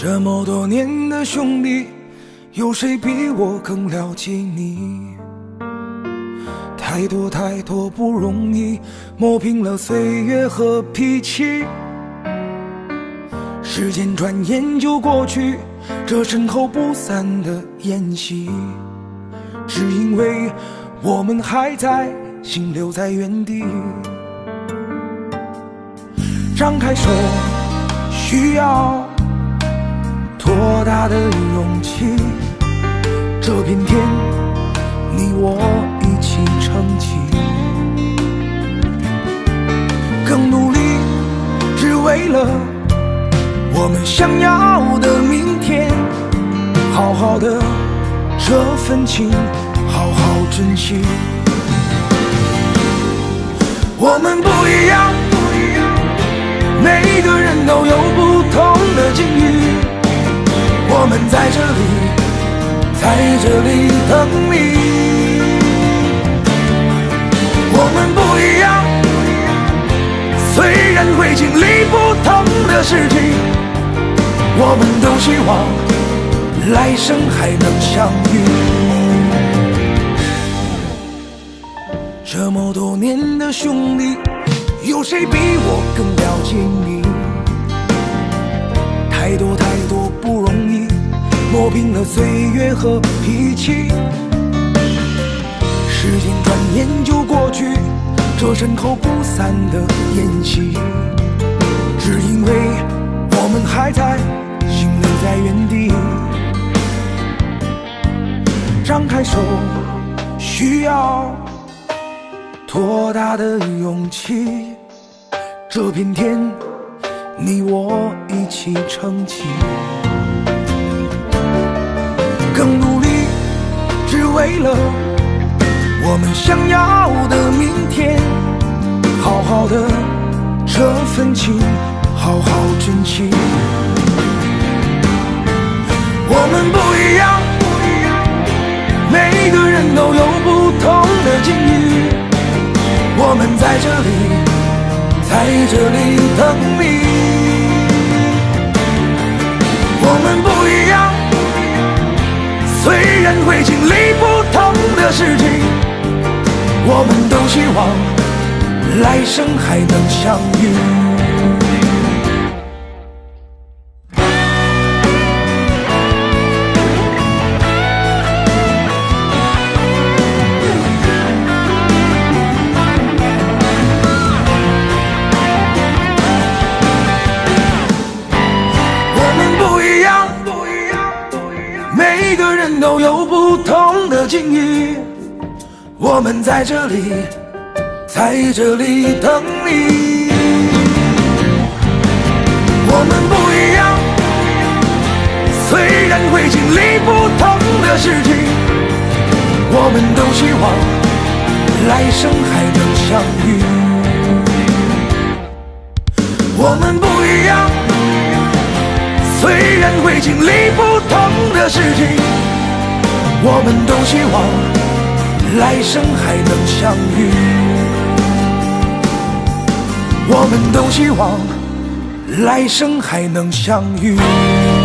这么多年的兄弟，有谁比我更了解你？太多太多不容易，磨平了岁月和脾气。时间转眼就过去，这身后不散的宴席，只因为我们还在，心留在原地。张开手，需要多大的勇气？这片天，你我一起撑起，更努力，只为了我们想要的明天。好好的这份情，好好珍惜。我们不一样，每个人都有不同的境遇。我们在这里等你。我们不一样，虽然会经历不同的事情，我们都希望来生还能相遇。这么多年的兄弟，有谁比我更了解你？太多太多不容易，磨平了岁月和脾气。时间转眼就过去，这身后不散的宴席，只因为我们还在，心留在原地。张开手，需要多大的勇气？这片天，你我一起撑起，更努力，只为了我们想要的明天。好好的这份情，好好珍惜。我们不一样，每个人都有不同的境遇。我们在这里等你。我们不一样，虽然会经历不同的事情，我们都希望来生还能相遇。每个人都有不同的境遇，我们在这里等你。我们不一样，虽然会经历不同的事情，我们都希望来生还能相遇。我们不一样，虽然会经历不同的事情，我们都希望来生还能相遇。我们都希望来生还能相遇。